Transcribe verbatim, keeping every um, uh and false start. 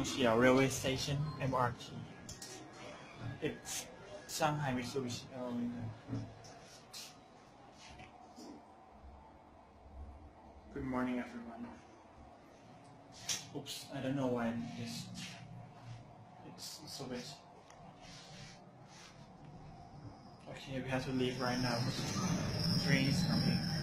Hongqiao railway station, M R T. It's Shanghai Mitsubishi. Oh, yeah. Good morning, everyone. Oops, I don't know why this. It's so bad. Okay, we have to leave right now. The train is coming.